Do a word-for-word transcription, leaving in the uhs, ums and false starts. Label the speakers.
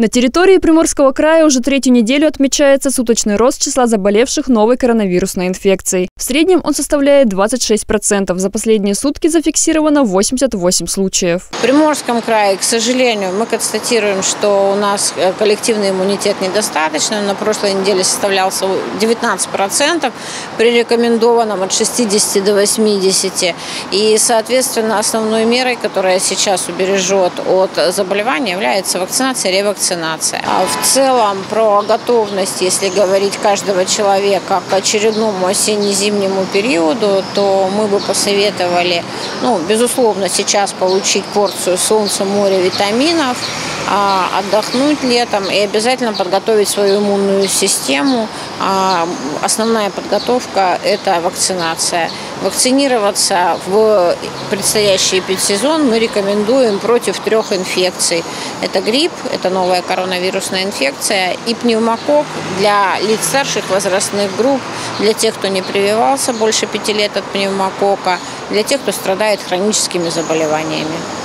Speaker 1: На территории Приморского края уже третью неделю отмечается суточный рост числа заболевших новой коронавирусной инфекцией. В среднем он составляет двадцать шесть процентов. За последние сутки зафиксировано восемьдесят восемь случаев.
Speaker 2: В Приморском крае, к сожалению, мы констатируем, что у нас коллективный иммунитет недостаточный. На прошлой неделе составлялся девятнадцать процентов, при рекомендованном от шестидесяти до восьмидесяти. И, соответственно, основной мерой, которая сейчас убережет от заболевания, является вакцинация и ревакцинация. А в целом про готовность, если говорить каждого человека к очередному осенне-зимнему периоду, то мы бы посоветовали, ну, безусловно, сейчас получить порцию солнца, моря, витаминов, отдохнуть летом и обязательно подготовить свою иммунную систему. Основная подготовка – это вакцинация. Вакцинироваться в предстоящий эпидсезон мы рекомендуем против трех инфекций. Это грипп, это новая коронавирусная инфекция и пневмококк для лиц старших возрастных групп, для тех, кто не прививался больше пяти лет от пневмококка, для тех, кто страдает хроническими заболеваниями.